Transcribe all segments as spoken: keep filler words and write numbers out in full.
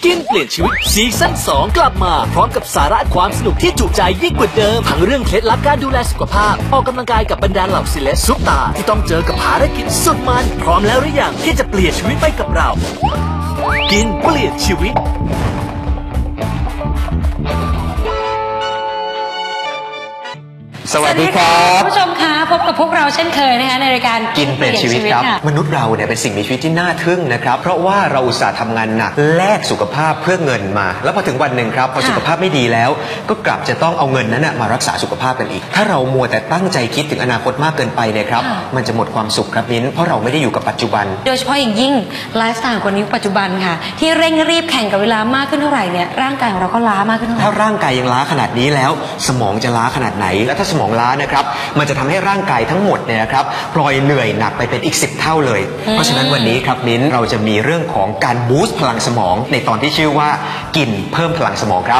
กินเปลี่ยนชีวิตซีซั่นสองกลับมาพร้อมกับสาระความสนุกที่จุใจยิ่งกว่าเดิมทั้งเรื่องเคล็ดลับการดูแลสุขภาพออกกำลังกายกับบรรดาเหล่าศิลป์ซุปตาที่ต้องเจอกับภารกิจสุดมันพร้อมแล้วหรือยังที่จะเปลี่ยนชีวิตไปกับเรากินเปลี่ยนชีวิตสวัสดีครับผู้ชมคะพบกับพวกเราเช่นเคยนะคะในรายการกินเปลี่ยนชีวิตครับมนุษย์เราเนี่ยเป็นสิ่งมีชีวิตที่น่าทึ่งนะครับเพราะว่าเราอุตส่าห์ทำงานหนักแลกสุขภาพเพื่อเงินมาแล้วพอถึงวันหนึ่งครับพอสุขภาพไม่ดีแล้วก็กลับจะต้องเอาเงินนั้นมารักษาสุขภาพกันอีกถ้าเรามัวแต่ตั้งใจคิดถึงอนาคตมากเกินไปเนี่ยครับมันจะหมดความสุขครับมิ้นเพราะเราไม่ได้อยู่กับปัจจุบันโดยเฉพาะอย่างยิ่งไลฟ์สไตล์คนยุคปัจจุบันค่ะที่เร่งรีบแข่งกับเวลามากขึ้นเท่าไหร่เนี่ยร่างกายของเราก็ล้ามากขึ้นเท่าไหร่ถ้าร่างกายยังล้าขนาดนี้แล้วสมองจะล้าขนาดไหนและถ้าสมองล้านะครับมันจะทำให้ร่างกายทั้งหมดเนี่ยนะครับปล่อยเหนื่อยหนักไปเป็นอีกสิบเท่าเลยเพราะฉะนั้นวันนี้ครับมิ้นเราจะมีเรื่องของการบูสต์พลังสมองในตอนที่ชื่อว่ากินเพิ่มพลังสมองครับ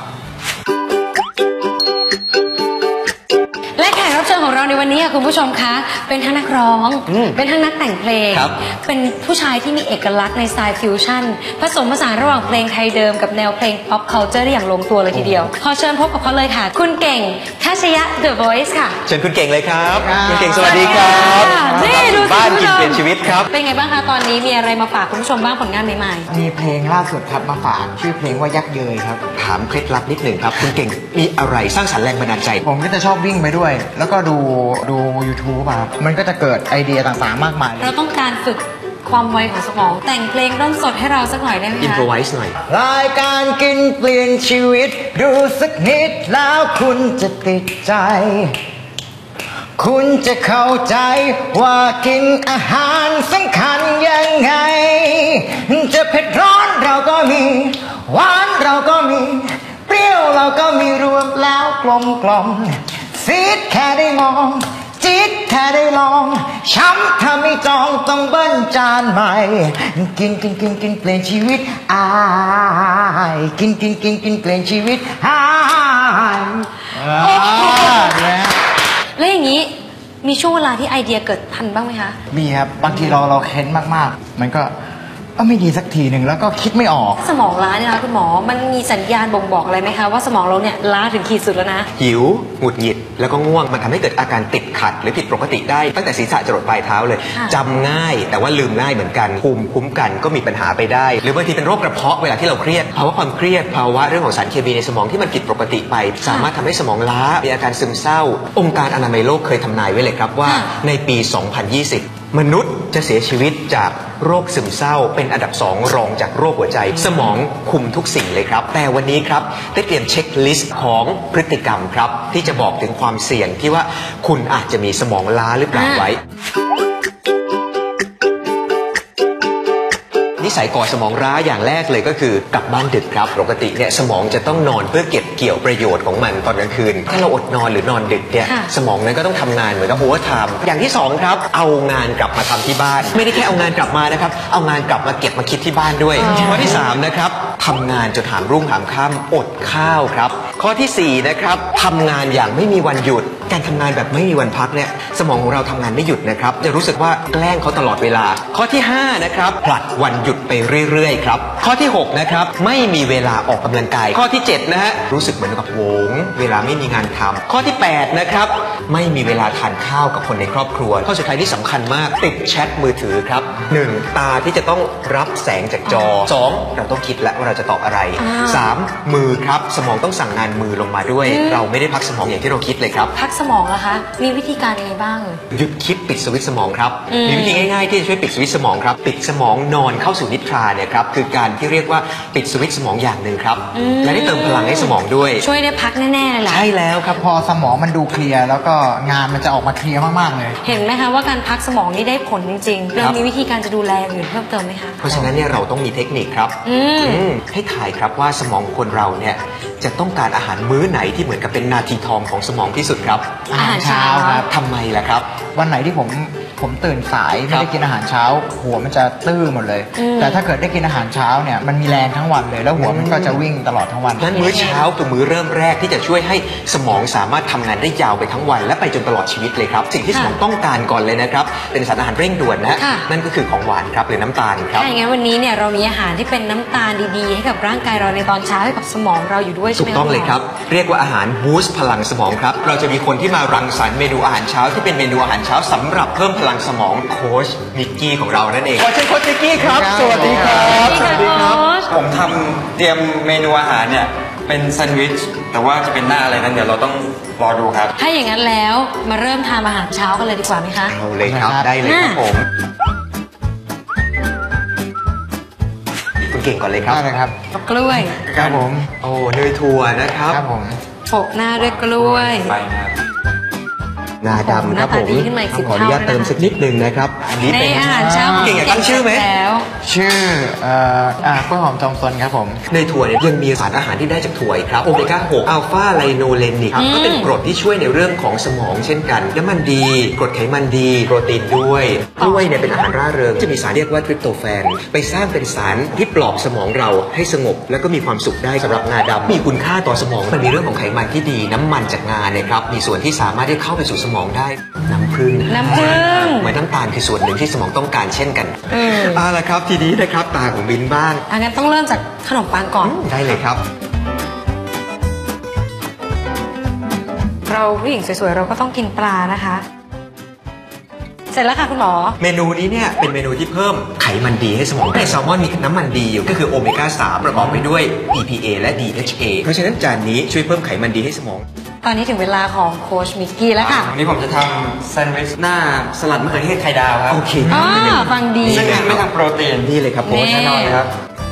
และแขกรับเชิญของเราในวันนี้คุณผู้ชมคะเป็นทั้งนักร้องเป็นทั้งนักแต่งเพลงเป็นผู้ชายที่มีเอกลักษณ์ในสไตล์ฟิวชั่นผสมผสานระหว่างเพลงไทยเดิมกับแนวเพลง pop culture ได้อย่างลงตัวเลยทีเดียวขอเชิญพบกับเขาเลยค่ะคุณเก่งทัชยะ The Voice ค่ะเชิญคุณเก่งเลยครับคุณเก่งสวัสดีครับนี่ดูบ้านกินเปลี่ยนชีวิตครับเป็นไงบ้างคะตอนนี้มีอะไรมาฝากคุณผู้ชมบ้างผลงานใหม่ๆมีเพลงล่าสุดครับมาฝากชื่อเพลงว่ายักเยยครับถามเคล็ดลับนิดหนึ่งครับคุณเก่งมีอะไรสร้างสรรค์แรงบันดาลใจผมก็จะชอบวิ่งไปด้วยแล้วก็ดูดู ยูทูบ ครับมันก็จะเกิดไอเดียต่างๆมากมายเราต้องการฝึกความไวของสมองแต่งเพลงร้องสดให้เราสักหน่อยได้ไหมคะอินโฟไวส์หน่อยรายการกินเปลี่ยนชีวิตดูสักนิดแล้วคุณจะติดใจคุณจะเข้าใจว่ากินอาหารสำคัญยังไงจะเผ็ดร้อนเราก็มีหวานเราก็มีเปรี้ยวเราก็มีรวมแล้วกลมกล่อมซีดแค่ได้มองจี๊ดแค่ได้ลองช้ำถ้าไม่จองต้องเบิ้ลจานใหม่กินกินกินกินเปลี่ยนชีวิตอายกินกินกินกินเปลี่ยนชีวิตอายแล้วอย่างนี้มีช่วงเวลาที่ไอเดียเกิดทันบ้างไหมคะมีครับบางทีเราเราเค้นมากๆมันก็ก็ไม่ดีสักทีหนึ่งแล้วก็คิดไม่ออกสมองล้าเนี่ยนะคุณหมอมันมีสัญญาณบ่งบอกอะไรไหมคะว่าสมองเราเนี่ยล้าถึงขีดสุดแล้วนะหิวหงุดหงิดแล้วก็ง่วงมันทำให้เกิดอาการติดขัดหรือผิดปกติได้ตั้งแต่ศีรษะจรดปลายเท้าเลยจำง่ายแต่ว่าลืมง่ายเหมือนกันภูมิคุ้มกันก็มีปัญหาไปได้หรือบางทีเป็นโรคกระเพาะเวลาที่เราเครียดภาวะความเครียดภาวะเรื่องของสารเคมีในสมองที่มันผิดปกติไปสามารถทำให้สมองล้ามีอาการซึมเศร้าองค์การอนามัยโลกเคยทำนายไว้เลยครับว่าในปีสองพันยี่สิบมนุษย์จะเสียชีวิตจากโรคซึมเศร้าเป็นอันดับสองรองจากโรคหัวใจสมองคุมทุกสิ่งเลยครับแต่วันนี้ครับได้เตรียมเช็คลิสต์ของพฤติกรรมครับที่จะบอกถึงความเสี่ยงที่ว่าคุณอาจจะมีสมองล้าหรือเปล่าไว้นิสัยก่อสมองร้าอย่างแรกเลยก็คือกลับบ้านดึกครับปกติเนี่ยสมองจะต้องนอนเพื่อเก็บเกี่ยวประโยชน์ของมันตอนกลางคืนถ้าเราอดนอนหรือนอนดึกเนี่ยสมองนั้นก็ต้องทำงานเหมือนกับโอเวอร์ไทม์อย่างที่สองครับเอางานกลับมาทำที่บ้านไม่ได้แค่เอางานกลับมานะครับเอางานกลับมาเก็บมาคิดที่บ้านด้วยข้อที่สามนะครับทำงานจนหามรุ่งหามค่ำอดข้าวครับข้อที่สี่นะครับทำงานอย่างไม่มีวันหยุดการทำงานแบบไม่มีวันพักเนี่ยสมองของเราทำงานไม่หยุดนะครับจะรู้สึกว่าแกล้งเขาตลอดเวลาข้อที่ห้านะครับผลัดวันหยุดไปเรื่อยๆครับข้อที่หกนะครับไม่มีเวลาออกกำลังกายข้อที่เจ็ดนะฮะรู้สึกเหมือนกับโหงเวลาไม่มีงานทำข้อที่แปดนะครับไม่มีเวลาทานข้าวกับคนในครอบครัวข้อสุดท้ายที่สำคัญมากติดแชทมือถือครับหนึ่งตาที่จะต้องรับแสงจากจอสองเราต้องคิดแล้วว่าเราจะตอบอะไรสามมือครับสมองต้องสั่งงานมือลงมาด้วยเราไม่ได้พักสมองอย่างที่เราคิดเลยครับพักสมองเหรอคะมีวิธีการยังไงบ้างหยุดคิดปิดสวิตช์สมองครับมีวิธีง่ายๆที่จะช่วยปิดสวิตช์สมองครับปิดสมองนอนเข้าสู่นิทราเนี่ยครับคือการที่เรียกว่าปิดสวิตช์สมองอย่างหนึ่งครับและได้เติมพลังให้สมองด้วยช่วยได้พักแน่ๆเลยล่ะใช่แล้วครับพอสมองมันดูเคลียร์แล้วก็งานมันจะออกมาเคลียร์มากๆเลยเห็นไหมคะว่าการพักสมองนี่ได้ผลจริงๆเรามีวิธีการจะดูแลอย่างอื่นเพิ่มเติมไหมคะเพราะฉะนั้นเนี่ยเราต้องมีเทคนิคครับให้ถ่ายครับว่าสมองคนเราเนี่ยจะต้องการอาหารมื้อไหนที่เหมือนกับเป็นนาทีทองของสมองที่สุดครับอาหารเช้าครับทำไมล่ะครับวันไหนที่ผมผมตื่นสายไม่ได้กินอาหารเช้า หัวมันจะตื้อหมดเลย แต่ถ้าเกิดได้กินอาหารเช้าเนี่ยมันมีแรงทั้งวันเลยแล้วหัวมันก็จะวิ่งตลอดทั้งวันนั้นมื้อเช้าคือมื้อเริ่มแรกที่จะช่วยให้สมองสามารถทำงานได้ยาวไปทั้งวันและไปจนตลอดชีวิตเลยครับสิ่งที่สมองต้องการก่อนเลยนะครับเป็นสารอาหารเร่งด่วนนะนั่นก็คือของหวานครับหรือน้ำตาลครับถ้าอย่างนั้นวันนี้เนี่ยเรามีอาหารที่เป็นน้ำตาลดีๆให้กับร่างกายเราในตอนเช้าให้กับสมองเราอยู่ด้วยใช่ไหมถูกต้องเลยครับเรียกว่าอาหารบูสต์พลังสมองครับเราจะมีคนที่มารังสรรค์เมนูอาหารเช้าที่เป็นเมนูอาหารเช้าสำหรับเพิ่มพลังสมองโค้ชมิกกี้ของเรานั่นเองขอเชิญโค้ชมิกกี้ครับสวัสดีครับสวัสดีครับผมทำเตรียมเมนูอาหารเนี่ยเป็นแซนด์วิชแต่ว่าจะเป็นหน้าอะไรนั้นเดี๋ยวเราต้องรอดูครับถ้าอย่างนั้นแล้วมาเริ่มทำอาหารเช้ากันเลยดีกว่าไหมคะเอาเลยครับได้เลยครับผมคุณเก่งก่อนเลยครับได้ครับกล้วยครับผมโอ้เนยถั่วนะครับครับผมโปะหน้าด้วยกล้วยไปครับงาดำครับผมขออนุญาตเติมสักนิดนึงนะครับอันนี้เป็นอาหารเช้าเก่งอยากตั้งชื่อไหมชื่อเอ่ออ่ากล้วยหอมจอมซนครับผมในถั่วเนี่ยยังมีสารอาหารที่ได้จากถั่วครับโอเมก้าหกอัลฟาไลโนเลนิกก็เป็นกรดที่ช่วยในเรื่องของสมองเช่นกันน้ำมันดีกรดไขมันดีโปรตีนด้วยกล้วยเนี่ยเป็นอาหารร่าเริงจะมีสารเรียกว่าทริปโตแฟนไปสร้างเป็นสารที่ปลอบสมองเราให้สงบแล้วก็มีความสุขได้สำหรับงาดำมีคุณค่าต่อสมองมันมีเรื่องของไขมันที่ดีน้ำมันจากงาเนี่ยครับมีส่วนที่สามารถที่เข้าไปสู่สมองได้น้ำผึ้งน้ำผึ้งเหมือนน้ำตาลคือส่วนหนึ่งที่สมองต้องการเช่นกันเอาละครับทีนี้นะครับตาของบินบ้างอันนั้นต้องเริ่มจากขนมปังก่อนได้เลยครับเราผู้หญิงสวยๆเราก็ต้องกินปลานะคะเสร็จแล้วค่ะคุณหมอเมนูนี้เนี่ยเป็นเมนูที่เพิ่มไขมันดีให้สมองในแซลมอนมีน้ำมันดีอยู่ก็คือโอเมก้าสามประกอบไปด้วย อี พี เอ และ ดี เอช เอ เพราะฉะนั้นจานนี้ช่วยเพิ่มไขมันดีให้สมองตอนนี้ถึงเวลาของโค้ชมิกกี้แล้วค่ะวันนี้ผมจะทำแซนด์วิชหน้าสลัดมะเขือเทศไข่ดาวครับโอเคอ๋อฟังดีซึ่งไม่ทำโปรตีนนี่เลยครับโค้ชแน่นอนครับ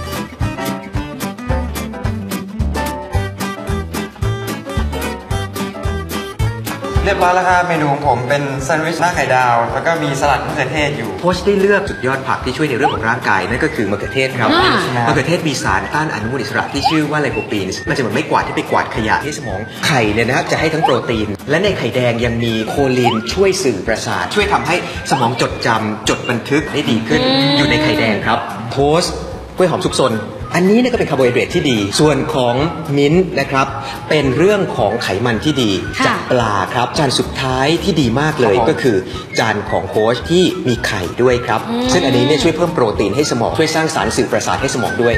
เรียบร้อยแล้วครับเมนูของผมเป็นแซนด์วิชหน้าไข่ดาวแล้วก็มีสลัดมะเขือเทศอยู่โค้ชได้เลือกสุดยอดผักที่ช่วยในเรื่องของร่างกายนั่นก็คือมะเขือเทศครับมะเขือเทศมีสารต้านอนุมูลอิสระที่ชื่อว่าไลโคปีนมันจะเหมือนไม่กวาดที่ไปกวาดขยะที่สมองไข่เนี่ยนะครับจะให้ทั้งโปรตีนและในไข่แดงยังมีโคลีนช่วยสื่อประสาทช่วยทำให้สมองจดจำจดบันทึกได้ดีขึ้นอยู่ในไข่แดงครับโทสต์กล้วยหอมซุกซนอันนี้เนี่ยก็เป็นคาร์โบไฮเดรตที่ดีส่วนของมิ้นท์นะครับเป็นเรื่องของไขมันที่ดีจากปลาครับจานสุดท้ายที่ดีมากเลยก็คือจานของโค้ชที่มีไข่ด้วยครับซึ่งอันนี้เนี่ยช่วยเพิ่มโปรตีนให้สมองช่วยสร้างสารสื่อประสาทให้สมองด้วย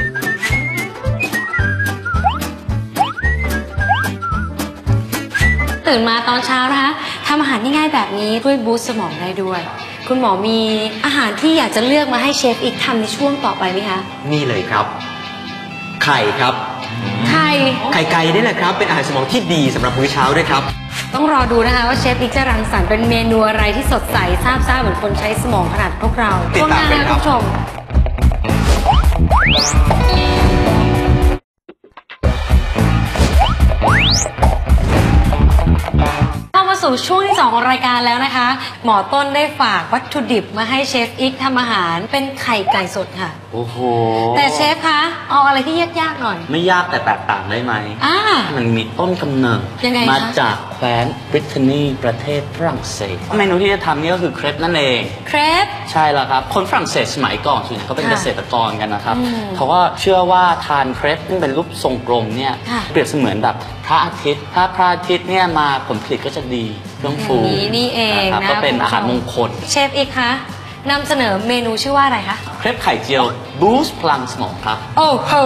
ตื่นมาตอนเช้านะคะทำอาหารง่ายๆแบบนี้ช่วยบูสต์สมองได้ด้วยคุณหมอมีอาหารที่อยากจะเลือกมาให้เชฟอีกทำในช่วงต่อไปไหมคะนี่เลยครับไข่ครับไข่ไข่ไก่นี่แหละครับเป็นอาหารสมองที่ดีสำหรับมื้อเช้าด้วยครับต้องรอดูนะคะว่าเชฟอีกจะรังสรรค์เป็นเมนูอะไรที่สดใสซาบซ่าเหมือนคนใช้สมองขนาดพวกเราติดตามกันครับคุณผู้ชมสู่ช่วงที่สองของรายการแล้วนะคะหมอต้นได้ฝากวัตถุดิบมาให้เชฟอีกทำอาหารเป็นไข่ไก่สดค่ะโอ้โหแต่เชฟคะเอาอะไรที่ยากๆหน่อยไม่ยากแต่แตกต่างได้ไหมอ่ามันมีต้นกำเนิดมาจากแคว้นบริเตนนีประเทศฝรั่งเศสเมนูที่จะทำนี่ก็คือเครปนั่นเองเครปใช่แล้วครับคนฝรั่งเศสสมัยก่อนส่วนใหญ่เขาเป็นเกษตรกรกันนะครับเขาก็เชื่อว่าทานเครปที่เป็นรูปทรงกลมเนี่ยเปรียบเสมือนแบบพระอาทิตย์ถ้าพระอาทิตย์เนี่ยมาผลผลิตก็จะดีเครื่องฟูนี่เองนะก็เป็นอาหารมงคลเชฟอีกคะนำเสนอเมนูชื่อว่าอะไรคะเครปไข่เจียวบูสต์พลังสมองครับโอ้โห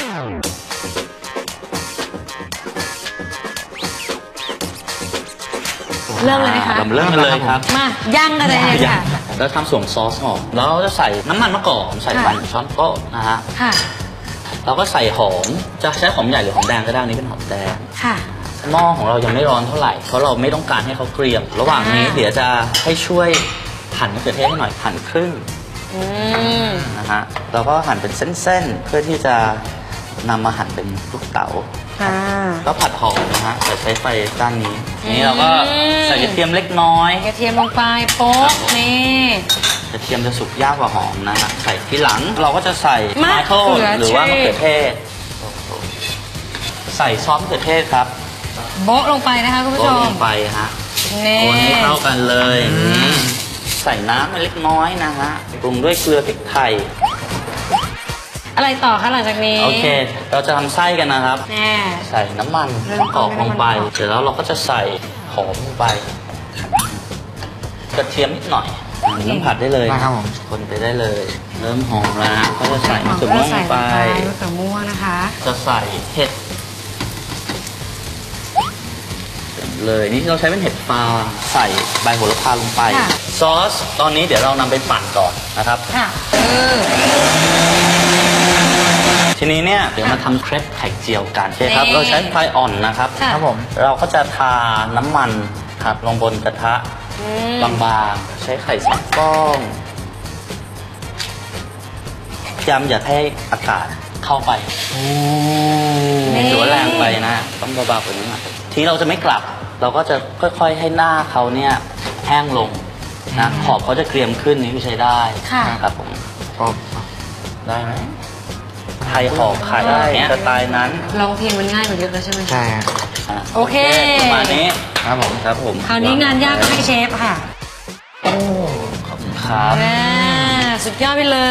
เริ่มเลยนะคะเริ่มเลยครับมาย่างกันเลยค่ะแล้วทำส่วนซอสหอมแล้วเราจะใส่น้ำมันมะกอกใส่ไปหนึ่งช้อนโต๊ะนะฮะเราก็ใส่หอมจะใช้หอมใหญ่หรือหอมแดงก็ได้นี่เป็นหอมแดงค่ะหม้อของเรายังไม่ร้อนเท่าไหร่เพราะเราไม่ต้องการให้เขาเกรียมระหว่างนี้เดี๋ยวจะให้ช่วยหั่นมะเขือเทศให้หน่อยหั่นครึ่งนะฮะเราก็หั่นเป็นเส้นๆเพื่อที่จะนำมาหั่นเป็นลูกเต๋าก็ผัดหอมนะฮะแต่ใช้ไฟด้านนี้นี่เราก็ใส่กระเทียมเล็กน้อยกระเทียมลงไปโป๊ะนี่กระเทียมจะสุกยากกว่าหอมนะฮะใส่ทีหลังเราก็จะใส่มะเขือหรือว่ามะเขือเทศใส่ซอสมะเขือเทศครับโบ๊ะลงไปนะคะคุณผู้ชมโบ๊ะลงไปฮะคนให้เข้ากันเลยใส่น้ำเล็กน้อยนะฮะปรุงด้วยเกลือพริกไทยอะไรต่อคะหลังจากนี้โอเค เราจะทำไส้กันนะครับแน่ใส่น้ำมันเริ่มกอกลงไปน้ำมันกอกเสร็จแล้วเราก็จะใส่หอมลงไปกระเทียมนิดหน่อยเริ่มผัดได้เลยได้ครับผมคนไปได้เลย เริ่มหอมแล้วก็จะใส่มะเขือม่วงลงไปใส่มะเขือม่วงนะคะจะใส่เห็ดเลยนี่เราใช้เป็นเห็ดฟางใส่ใบโหระพาลงไปค่ะซอสตอนนี้เดี๋ยวเรานำไปปั่นก่อนนะครับค่ะเออทีนี้เนี่ยเดี๋ยวมาทำเครปไข่เจียวกันโอเคครับนี่เราใช้ไฟอ่อนนะครับค่ะครับผมเราก็จะทาน้ำมันครับลงบนกระทะอืมบางๆใช้ไข่สองฟองพยายามอย่าให้อากาศเข้าไปนี่หรือว่าแรงไปนะต้องเบาๆกว่านี้หน่อยทีนี้เราจะไม่กลับ เราก็จะค่อยๆให้หน้าเขาเนี่ยแห้งลงนะขอบเขาจะเกรียมขึ้นนี่คือใช้ได้ค่ะครับผมก็ได้ไหมไทยห่อไข่เนี่ยสไตล์นั้นร้องเพลงมันง่ายกว่าเยอะแล้วใช่ไหมใช่ฮะอ่ะโอเคประมาณนี้ครับผมครับผมคราวนี้งานยากก็ให้เชฟค่ะขอบคุณครับแม่สุดยอดไปเลย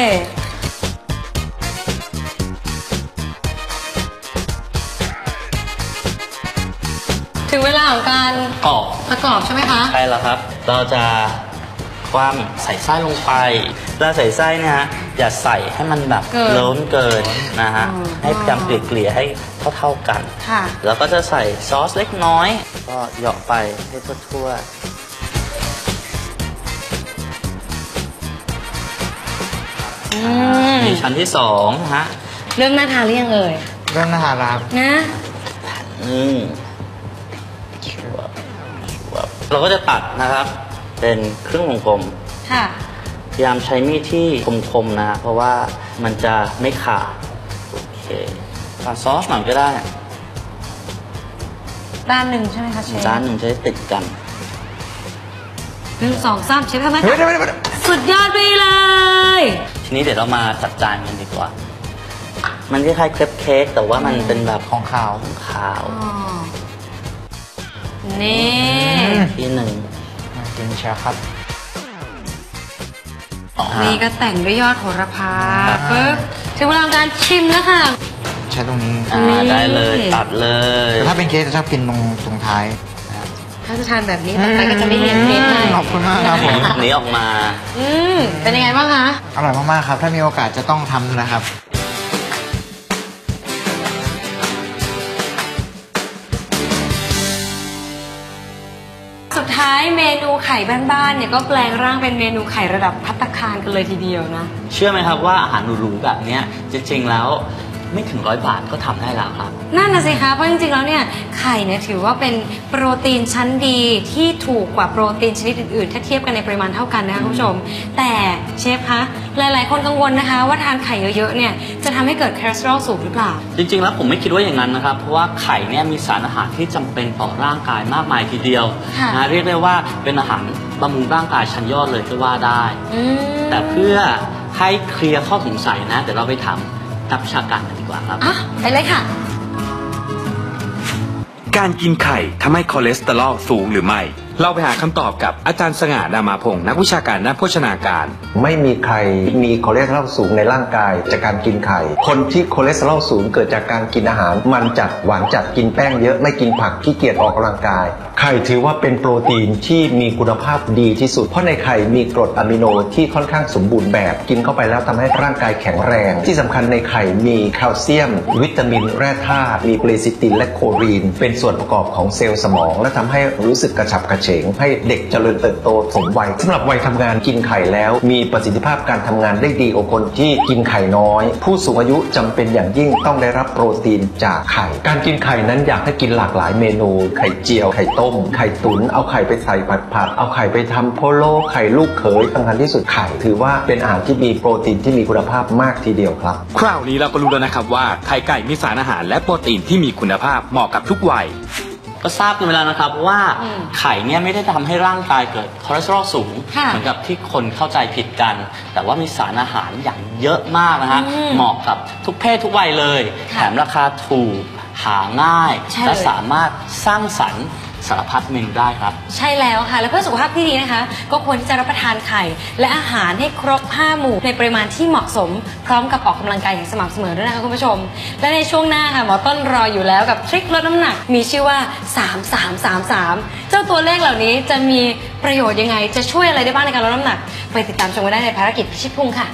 ถึงเวลาของการกรอบประกอบใช่ไหมคะใช่แล้วครับ เราจะคว่ำใส่ไส้ลงไปแล้วใส่ไส้เนี่ยฮะอย่าใส่ให้มันแบบเกินล้นเกินนะฮะอืมให้พยายามเกลี่ยๆให้เท่าๆกันค่ะแล้วก็จะใส่ซอสเล็กน้อย ก็เหยาะไปให้ทั่วๆอือ่าม มีชั้นที่สองนะฮะเริ่มน่าทานหรือยังเอ่ยเรื่องอาหารครับนะอืมเราก็จะตัดนะครับ เป็นครึ่งวงกลมค่ะพยายามใช้มีดที่คมๆนะ เพราะว่ามันจะไม่ขาด โอเคตัดซอสหน่อยก็ได้ด้านหนึ่งใช่ไหมคะเชฟด้านหนึ่งจะได้ติดกันหนึ่งสองสามเชฟทำไหมเฮ้ยคะเดี๋ยวเดี๋ยวเดี๋ยวสุดยอดไปเลยทีนี้เดี๋ยวเรามาจัดจานกันดีกว่า มันคล้ายๆเครปเค้กแต่ว่ามันเป็นแบบของขาวขาวอ๋อ นี่ที่หนึ่งมากินเชียวครับนี่ก็แต่งด้วยยอดโหระพาครับปึ๊บถึงเวลาของการชิมแล้วค่ะใช้ตรงนี้อ่านี่ได้เลยตัดเลยแต่ถ้าเป็นเค้กจะชอบกินตรงตรงท้ายถ้าจะทานแบบนี้ต่อไปก็จะไม่เรียนเค้กให้ขอบคุณมากครับผมหนีออกมาอืมเป็นยังไงบ้างคะอร่อยมากๆครับ ถ้ามีโอกาสจะต้องทำนะครับสุดท้ายเมนูไข่บ้านๆเนี่ยก็แปลงร่างเป็นเมนูไข่ระดับภัตตาคารกันเลยทีเดียวนะเชื่อไหมครับว่าอาหารหรูๆแบบเนี้ยจริงๆแล้วไม่ถึงร้อยบาทก็ทำได้แล้วครับนั่นนะสิคะเพราะจริงๆแล้วเนี่ยไข่เนี่ยถือว่าเป็นโปรตีนชั้นดีที่ถูกกว่าโปรตีนชนิดอื่นๆ ถ้าเทียบกันในปริมาณเท่ากันนะคะคุณผู้ชม แต่เชฟคะหลายๆคนกังวลนะคะ ว่าทานไข่เยอะๆเนี่ยจะทำให้เกิดคอเลสเตอรอลสูงหรือเปล่าจริงๆแล้วผมไม่คิดว่าอย่างนั้นนะครับ เพราะว่าไข่เนี่ยมีสารอาหารที่จำเป็นต่อร่างกายมากมายทีเดียวค่ะนะเรียกได้ว่าเป็นอาหารบำรุงร่างกายชั้นยอดเลยก็ว่าได้อืมแต่เพื่อให้เคลียร์ข้อสงสัยนะเดี๋ยวเราไปถามนักวิชาการกันดีกว่าครับอ่ะไปเลยค่ะการกินไข่ทำให้คอเลสเตอรอลสูงหรือไม่ เราไปหาคำตอบกับอาจารย์สง่า นามาพงศ์นักวิชาการด้านโภชนาการไม่มีใครมีคอเลสเตอรอลสูงในร่างกายจากการกินไข่ คนที่คอเลสเตอรอลสูงเกิดจากการกินอาหาร มันจัดหวานจัดกินแป้งเยอะไม่กินผักขี้เกียจออกกำลังกาย ไข่ถือว่าเป็นโปรตีนที่มีคุณภาพดีที่สุด เพราะในไข่มีกรดอะมิโนที่ค่อนข้างสมบูรณ์แบบกินเข้าไปแล้วทำให้ร่างกายแข็งแรง ที่สำคัญในไข่มีแคลเซียม วิตามินแร่ธาตุมีเปรซิตินและโคลีนเป็นส่วนประกอบของเซลล์สมอง และทำให้รู้สึกกระฉับกระเฉงให้เด็กเจริญเติบโตสมวัยสำหรับวัยทำงานกินไข่แล้วมีประสิทธิภาพการทำงานได้ดีกว่าคนที่กินไข่น้อย ผู้สูงอายุจำเป็นอย่างยิ่งต้องได้รับโปรตีนจากไข่การกินไข่นั้นอยากให้กินหลากหลายเมนูไข่เจียวไข่ต้มไข่ตุ๋นเอาไข่ไปใส่ผัดผัดเอาไข่ไปทำโพโล้ไข่ลูกเขยสำคัญที่สุดไข่ถือว่าเป็นอาหารที่มีโปรตีนที่มีคุณภาพมากทีเดียวครับคราวนี้เราก็รู้แล้วนะครับว่าไข่ไก่มีสารอาหารและโปรตีนที่มีคุณภาพเหมาะกับทุกวัยก็ทราบกันไปแล้วนะครับว่าอืมไข่เนี่ยไม่ได้ทำให้ร่างกายเกิดคอเลสเตอรอลสูงค่ะเหมือนกับที่คนเข้าใจผิดกัน แต่ว่ามีสารอาหารอย่างเยอะมากนะฮะอืมเหมาะกับทุกเพศทุกวัยเลยค่ะแถมราคาถูกหาง่ายใช่เลยและสามารถสร้างสรรค์สารพัดเมนูได้ครับใช่แล้วค่ะและเพื่อสุขภาพที่ดีนะคะก็ควรที่จะรับประทานไข่และอาหารให้ครบห้าหมู่ในปริมาณที่เหมาะสมพร้อมกับออกกำลังกายอย่างสม่ำเสมอด้วยนะคะคุณผู้ชมและในช่วงหน้าค่ะหมอต้นรออยู่แล้วกับทริคลดน้ำหนักมีชื่อว่าสาม สาม สาม สามเจ้าตัวเลขเหล่านี้จะมีประโยชน์ยังไงจะช่วยอะไรได้บ้างในการลดน้ำหนักไปติดตามชมกันได้ในภารกิจพิชิตพุงค่ะ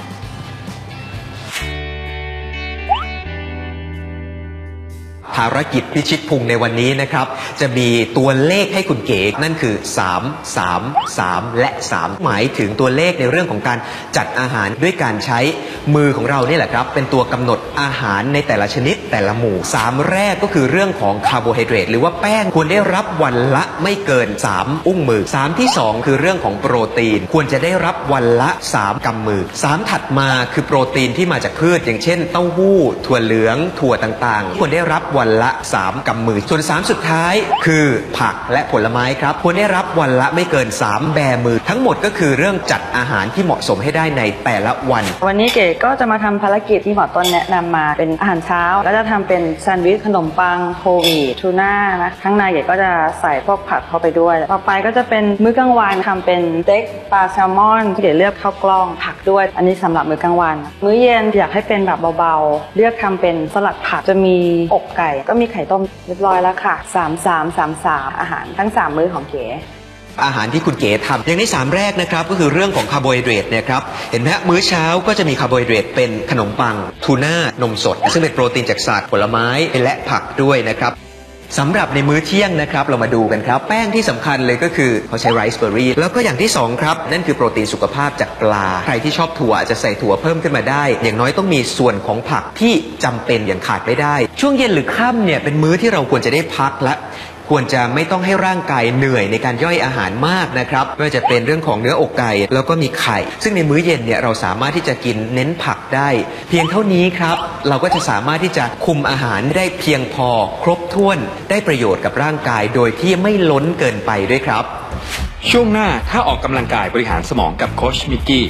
ภารกิจพิชิตพุงในวันนี้นะครับจะมีตัวเลขให้คุณเก๋นั่นคือสาม สาม สามและสามหมายถึงตัวเลขในเรื่องของการจัดอาหารด้วยการใช้มือของเรานี่แหละครับเป็นตัวกำหนดอาหารในแต่ละชนิดแต่ละหมู่สามแรกก็คือเรื่องของคาร์โบไฮเดรตหรือว่าแป้งควรได้รับวันละไม่เกินสามอุ้งมือสามที่สองคือเรื่องของโปรตีนควรจะได้รับวันละสามกำมือสามถัดมาคือโปรตีนที่มาจากพืชอย่างเช่นเต้าหู้ถั่วเหลืองถั่วต่างๆควรได้รับวันละสามกำมือส่วนสามสุดท้ายคือผักและผลไม้ครับควรได้รับวันละไม่เกินสามแบมือทั้งหมดก็คือเรื่องจัดอาหารที่เหมาะสมให้ได้ในแต่ละวันวันนี้เก๋ก็จะมาทำภารกิจที่หมอต้นแนะนำมาเป็นอาหารเช้าแล้วจะทำเป็นแซนด์วิชขนมปังโฮลวีททูน่านะข้างในเก๋ก็จะใส่พวกผักเข้าไปด้วยต่อไปก็จะเป็นมื้อกลางวันทำเป็นสเต็กปลาแซลมอนที่เก๋เลือกข้าวกล้องผักด้วยอันนี้สำหรับมื้อกลางวันมื้อเย็นอยากให้เป็นแบบเบาๆเลือกทำเป็นสลัดผักจะมีอกไก่ก็มีไข่ต้มเรียบร้อยแล้วค่ะสาม สาม สาม สามอาหารทั้งสามมื้อของเก๋อาหารที่คุณเก๋ทำอย่างในสามแรกนะครับก็คือเรื่องของคาร์โบไฮเดรตเนี่ยครับเห็นไหมฮะมื้อเช้าก็จะมีคาร์โบไฮเดรตเป็นขนมปังทูน่านมสดซึ่งเป็นโปรตีนจากสัตว์ผลไม้และผักด้วยนะครับสำหรับในมื้อเที่ยงนะครับเรามาดูกันครับแป้งที่สำคัญเลยก็คือเขาใช้ไรซ์เบอร์รี่แล้วก็อย่างที่สองครับนั่นคือโปรตีนสุขภาพจากปลาใครที่ชอบถั่วจะใส่ถั่วเพิ่มขึ้นมาได้อย่างน้อยต้องมีส่วนของผักที่จำเป็นอย่างขาดไม่ได้ช่วงเย็นหรือค่ำเนี่ยเป็นมื้อที่เราควรจะได้พักและควรจะไม่ต้องให้ร่างกายเหนื่อยในการย่อยอาหารมากนะครับไม่ว่าจะเป็นเรื่องของเนื้ออกไก่แล้วก็มีไข่ซึ่งในมื้อเย็นเนี่ยเราสามารถที่จะกินเน้นผักได้เพียงเท่านี้ครับเราก็จะสามารถที่จะคุมอาหารได้เพียงพอครบถ้วนได้ประโยชน์กับร่างกายโดยที่ไม่ล้นเกินไปด้วยครับช่วงหน้าถ้าออกกำลังกายบริหารสมองกับโค้ชมิกกี้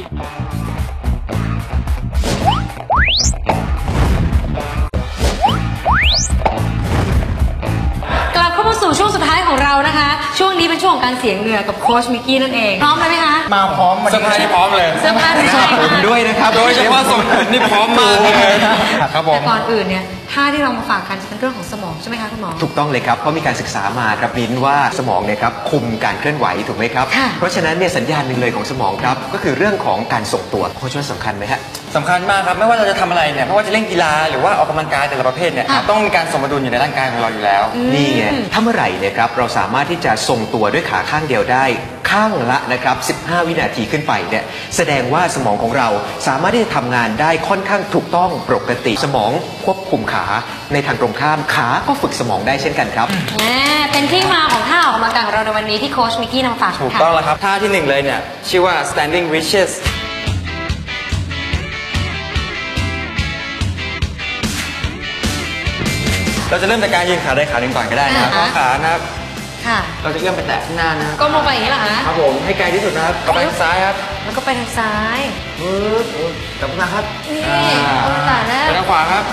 สู่ช่วงสุดท้ายของเรานะคะช่วงนี้เป็นช่วงของการเสียเหงื่อกับโค้ชมิกกี้นั่นเองพร้อมไหมคะมาพร้อมเสื้อผ้าที่พร้อมเลยเสื้อผ้าที่ใช่ค่ะด้วยนะครับโดยเฉพาะส่งผมนี่พร้อมมากเลยครับผมแต่ก่อนอื่นเนี่ยท่าที่เรามาฝากกันจะเป็นเรื่องของสมองใช่ไหมคะคุณหมอถูกต้องเลยครับเพราะมีการศึกษามาครับบินว่าสมองเนี่ยครับคุมการเคลื่อนไหวถูกไหมครับเพราะฉะนั้นเนี่ยสัญญาณหนึ่งเลยของสมองครับก็คือเรื่องของการส่งตัวโค้ชว่าสำคัญไหมฮะสำคัญมากครับไม่ว่าเราจะทำอะไรเนี่ยไม่ว่าจะเล่นกีฬาหรือว่าออกกำลังกายแต่ละประเภทเนี่ยต้องมีการสมดุลอยู่ในร่างกายของเราอยู่แล้วนี่ไงถ้าเมื่อไหร่เนี่ยครับเราสามารถที่จะทรงตัวด้วยขาข้างเดียวได้ข้างละนะครับสิบห้าวินาทีขึ้นไปเนี่ยแสดงว่าสมองของเราสามารถที่จะทำงานได้ค่อนข้างถูกต้องปกติสมองควบคุมขาในทางตรงข้ามขาก็ฝึกสมองได้เช่นกันครับเป็นที่มาของท่าออกกำลังกายของเราในวันนี้ที่โค้ชมิกกี้นำฝากถูกต้องแล้วครับท่าที่หนึ่งเลยเนี่ยชื่อว่า standing richesเราจะเริ่มจากการยืนขาได้ขาหนึ่งก่อนก็ได้นะครับขานะครับเราจะเอื้อมไปแตะข้างหน้านะก้มลงไปอย่างนี้เหรอคะครับผมให้ไกลที่สุดนะครับไปทางซ้ายครับแล้วก็ไปทางซ้ายปึ๊บกลับมาครับนี่คนละแล้วไปทางขวาครับ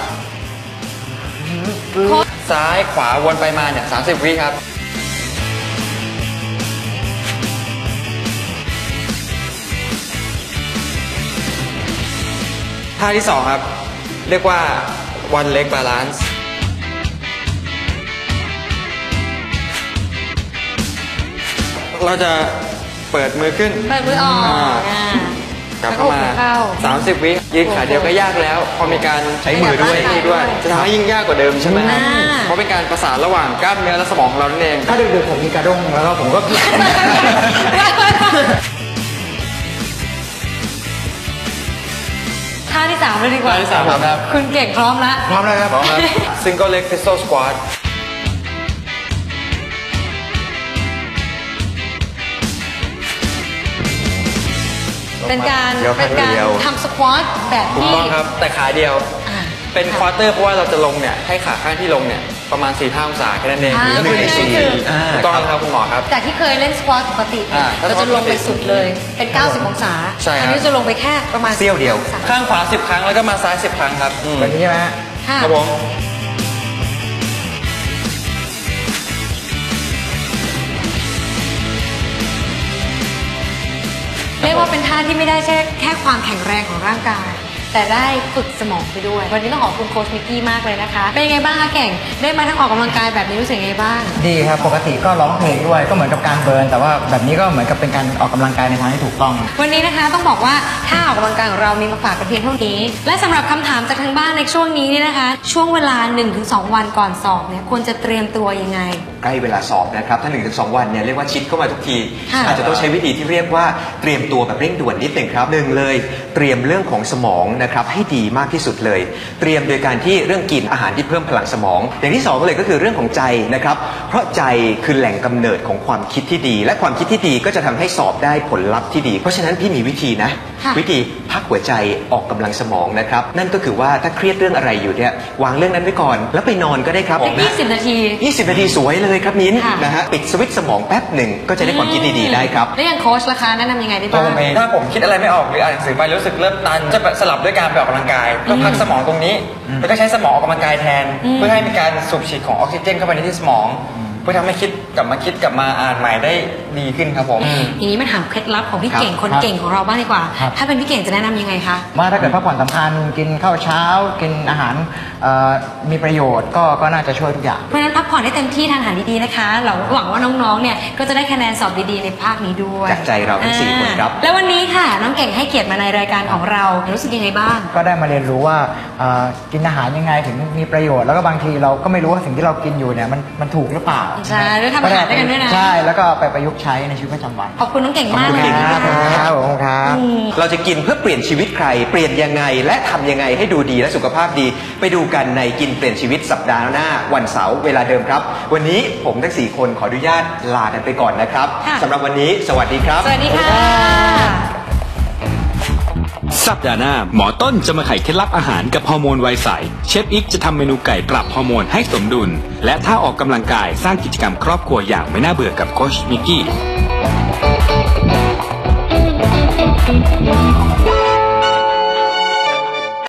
ซ้ายขวาวนไปมาเนี่ยสามสิบวิครับท่าที่สองครับเรียกว่า one leg balanceเราจะเปิดมือขึ้นเปิดมือออกกลับเข้ามาสามสิบวิยืนขาเดียวก็ยากแล้วพอมีการใช้มือด้วยด้วยจะทำให้ยิ่งยากกว่าเดิมใช่ไหมครับเพราะเป็นการประสานระหว่างกล้ามเนื้อและสมองของเรานั่นเองถ้าดึกๆผมมีกระด้งแล้วก็ผมก็ท่าที่สามเลยดีกว่าท่าที่สามครับคุณเก่งพร้อมแล้วพร้อมแล้วครับพร้อมครับ single leg pistol squat เป็นการเป็นการทำสควอตแบบที่ถูกต้องครับแต่ขาเดียวเป็นควอเตอร์เพราะว่าเราจะลงเนี่ยให้ขาข้างที่ลงเนี่ยประมาณสี่ห้าองศาแค่นั้นเองหนึ่งในสี่ถูกต้องครับคุณหมอครับแต่ที่เคยเล่นสควอตปกติเราจะลงไปสุดเลยเป็นเก้าสิบองศาอันนี้จะลงไปแค่ประมาณเสี้ยวเดียวข้างขวาสิบครั้งแล้วก็มาซ้ายสิบครั้งครับแบบนี้ใช่ไหมครับผมเรียกว่าเป็นท่าที่ไม่ได้แค่แค่ความแข็งแรงของร่างกายแต่ได้ฝึกสมองไปด้วยวันนี้ต้องขอบคุณโค้ชมิกกี้มากเลยนะคะเป็นยังไงบ้างคะเก่งได้มาทั้งออกกำลังกายแบบนี้รู้สึกยังไงบ้างดีครับปกติก็ร้องเพลงด้วยก็เหมือนกับการเบิร์นแต่ว่าแบบนี้ก็เหมือนกับเป็นการออกกำลังกายในทางที่ถูกต้องวันนี้นะคะต้องบอกว่าท่าออกกำลังกายของเรามีมาฝากกันเพียงเท่านี้และสำหรับคำถามจากทางบ้านในช่วงนี้เนี่ยนะคะช่วงเวลา หนึ่งถึงสอง วันก่อนสอบเนี่ยควรจะเตรียมตัวยังไงใกล้เวลาสอบนะครับถ้า หนึ่งถึงสอง วันเนี่ยเรียกว่าชิดเข้ามาทุกทีอาจจะต้องใช้วิธีที่เรียกว่าเตรียมตัวแบบเร่งด่วนนิดหนึ่งครับหนึ่งเลยเตรียมเรื่องของสมองนะครับให้ดีมากที่สุดเลยเตรียมโดยการที่เรื่องกินอาหารที่เพิ่มพลังสมองอย่างที่สองเลยก็คือเรื่องของใจนะครับเพราะใจคือแหล่งกำเนิดของความคิดที่ดีและความคิดที่ดีก็จะทำให้สอบได้ผลลัพธ์ที่ดีเพราะฉะนั้นพี่มีวิธีนะวิธีพักหัวใจออกกำลังสมองนะครับนั่นก็คือว่าถ้าเครียดเรื่องอะไรอยู่เนี่ยวางเรื่องนั้นไว้ก่อนแล้วไปนอนก็ได้ครับยี่สิบนาทียี่สิบนาทีสวยเลยครับมิ้นนะฮะปิดสวิตช์สมองแป๊บหนึ่งก็จะได้ความคิดดีๆได้ครับแล้วอย่างโค้ชราคาแนะนำยังไงได้บ้างผมเองถ้าผมคิดอะไรไม่ออกหรืออ่านหนังสือไปรู้สึกเริ่มตันจะสลับด้วยการไปออกกำลังกายก็พักสมองตรงนี้แล้วก็ใช้สมองออกกำลังกายแทนเพื่อให้มีการสูบฉีดของออกซิเจนเข้าไปในที่สมองเพื่อทำให้คิดกลับมาคิดกลับมาอ่านใหม่ได้ดีขึ้นครับผมทีนี้มาถามเคล็ดลับของพี่เก่งคนเก่งของเราบ้างดีกว่าถ้าเป็นพี่เก่งจะแนะนำยังไงคะว่าถ้าเกิดพักผ่อนสำคัญกินข้าวเช้ากินอาหารมีประโยชน์ก็ก็น่าจะช่วยทุกอย่างเพราะฉะนั้นพักผ่อนให้เต็มที่ทานอาหารดีๆนะคะเราหวังว่าน้องๆเนี่ยก็จะได้คะแนนสอบดีๆในภาคนี้ด้วยจากใจเราทั้งสี่คนครับแล้ววันนี้ค่ะน้องเก่งให้เกียรติมาในรายการของเรารู้สึกยังไงบ้างก็ได้มาเรียนรู้ว่ากินอาหารยังไงถึงมีประโยชน์แล้วก็บางทีเราก็ไม่รู้ว่าสิ่งที่เรากินอยู่เนี่ยมันมันถูกหรือเปล่าใช่ด้วยทำอาหารด้วยกันด้วยนะใช่แล้วก็ไปประยุกต์ใช้ในชีวิตประจำวันขอบคุณน้องเก่งมากเลยครับครับผมครับเราจะกินเพื่อเปลี่ยนชีวิตใครเปลี่ยนยังไงและทำยังไงให้ดูดีและสุขภาพดีไปดูกันในกินเปลี่ยนชีวิตสัปดาห์หน้าวันเสาร์เวลาเดิมครับวันนี้ผมทั้งสี่คนขออนุญาตลากันไปก่อนนะครับสำหรับวันนี้สวัสดีครับสวัสดีค่ะสัปดาห์หน้าหมอต้นจะมาไขเคล็ดลับอาหารกับฮอร์โมนวัยใสเชฟอิกจะทำเมนูไก่ปรับฮอร์โมนให้สมดุลและถ้าออกกำลังกายสร้างกิจกรรมครอบครัวอย่างไม่น่าเบื่อกับโค้ชมิกกี้